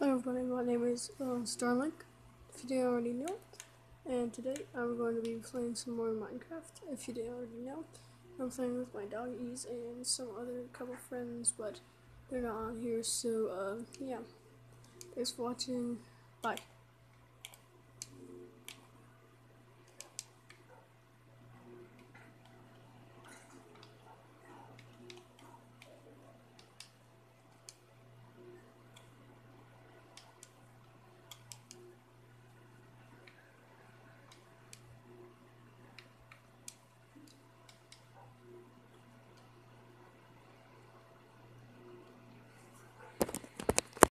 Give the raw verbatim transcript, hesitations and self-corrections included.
Hi everybody, my name is uh, Starlink, if you didn't already know, and today I'm going to be playing some more Minecraft, if you didn't already know. I'm playing with my doggies and some other couple friends, but they're not on here, so uh, yeah. Thanks for watching, bye.